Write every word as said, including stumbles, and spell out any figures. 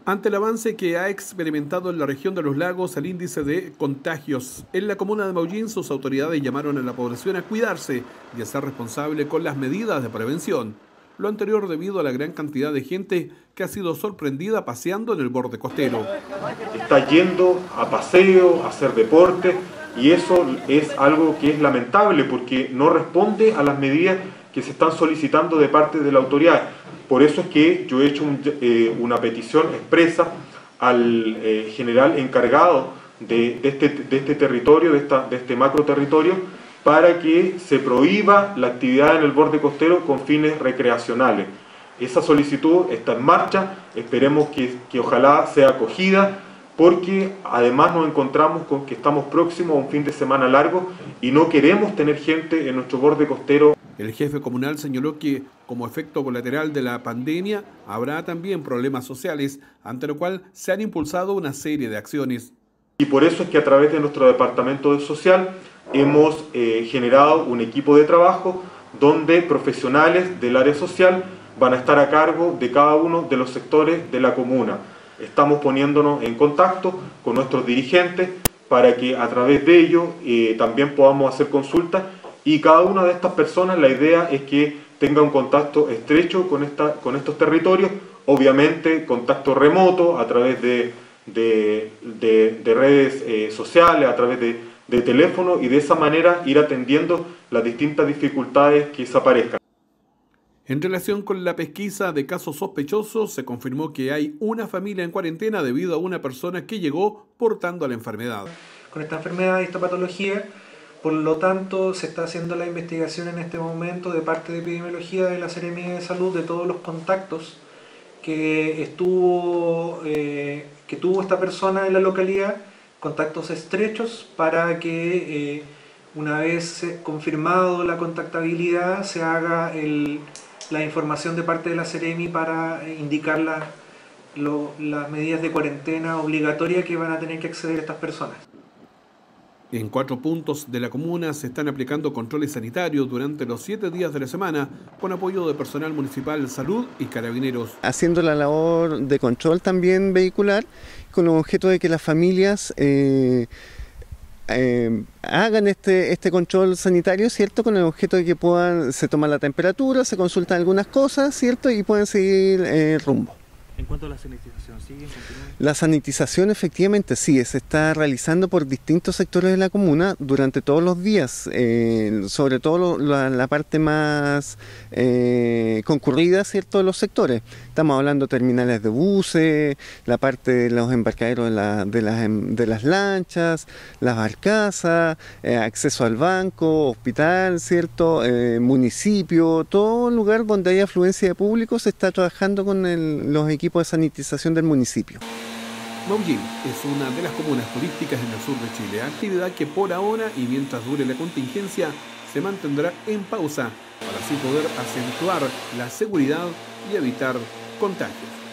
Ante el avance que ha experimentado en la región de los lagos el índice de contagios en la comuna de Maullín, sus autoridades llamaron a la población a cuidarse y a ser responsable con las medidas de prevención. Lo anterior debido a la gran cantidad de gente que ha sido sorprendida paseando en el borde costero. Está yendo a paseo, a hacer deporte, y eso es algo que es lamentable porque no responde a las medidas que se están solicitando de parte de la autoridad. Por eso es que yo he hecho un, eh, una petición expresa al eh, general encargado de, de, este, de este territorio, de, esta, de este macro territorio, para que se prohíba la actividad en el borde costero con fines recreacionales. Esa solicitud está en marcha, esperemos que, que ojalá sea acogida, porque además nos encontramos con que estamos próximos a un fin de semana largo y no queremos tener gente en nuestro borde costero. El jefe comunal señaló que, como efecto colateral de la pandemia, habrá también problemas sociales, ante lo cual se han impulsado una serie de acciones. Y por eso es que a través de nuestro departamento social hemos eh, generado un equipo de trabajo donde profesionales del área social van a estar a cargo de cada uno de los sectores de la comuna. Estamos poniéndonos en contacto con nuestros dirigentes para que a través de ellos eh, también podamos hacer consultas, y cada una de estas personas, la idea es que tenga un contacto estrecho con, esta, con estos territorios, obviamente contacto remoto a través de, de, de, de redes eh, sociales, a través de, de teléfono, y de esa manera ir atendiendo las distintas dificultades que se aparezcan. En relación con la pesquisa de casos sospechosos, se confirmó que hay una familia en cuarentena debido a una persona que llegó portando la enfermedad. Con esta enfermedad y esta patología, por lo tanto, se está haciendo la investigación en este momento de parte de epidemiología de la Seremía de Salud de todos los contactos que estuvo, eh, que tuvo esta persona en la localidad, contactos estrechos, para que eh, una vez confirmado la contactabilidad se haga el la información de parte de la Seremi para indicar la, lo, las medidas de cuarentena obligatoria que van a tener que acceder estas personas. En cuatro puntos de la comuna se están aplicando controles sanitarios durante los siete días de la semana con apoyo de personal municipal, salud y carabineros. Haciendo la labor de control también vehicular con el objeto de que las familias eh, Eh, hagan este, este control sanitario, ¿cierto? Con el objeto de que puedan, se toma la temperatura, se consultan algunas cosas, ¿cierto? Y pueden seguir eh, rumbo. En cuanto a la sanitización, ¿sigue? La sanitización efectivamente sí, se está realizando por distintos sectores de la comuna durante todos los días, eh, sobre todo lo, la, la parte más eh, concurrida, ¿cierto?, de los sectores. Estamos hablando de terminales de buses, la parte de los embarcaderos de, la, de, las, de las lanchas, las barcazas, eh, acceso al banco, hospital, ¿cierto?, eh, municipio, todo lugar donde hay afluencia de público se está trabajando con el, los equipos de sanitización del municipio. Maullín es una de las comunas turísticas en el sur de Chile, actividad que por ahora y mientras dure la contingencia se mantendrá en pausa para así poder acentuar la seguridad y evitar contagios.